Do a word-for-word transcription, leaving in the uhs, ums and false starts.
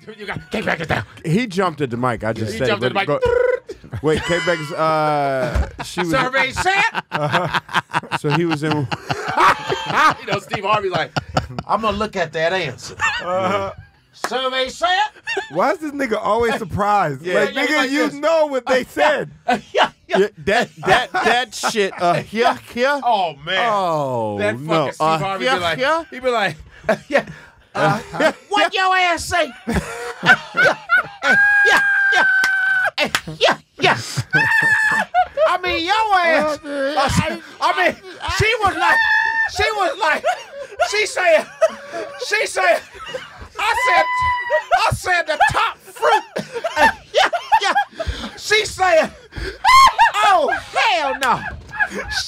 You got K-Bag is down. He jumped at the mic. I just He said jumped it. at the mic. Go, wait, K-Bag's, uh, she was. Survey said. Uh, so he was in. You know, Steve Harvey like, I'm gonna look at that answer. Uh, Survey said. Why is this nigga always surprised? Yeah, like, yeah, nigga, like you this. know what they said. Uh, yeah, yeah. Yeah, that that that shit. Uh, here, here. Oh man. Oh that fucking no. Steve Uh, Harvey here, be like, here. he be like, uh, yeah. Uh, uh, what your ass say? Uh, yeah, yeah, yeah, uh, yeah, yeah. I mean, your ass. Uh, I mean, she was like, she was like, she said, she said, I said, I said the top fruit. Uh, yeah, yeah. She said, oh hell no.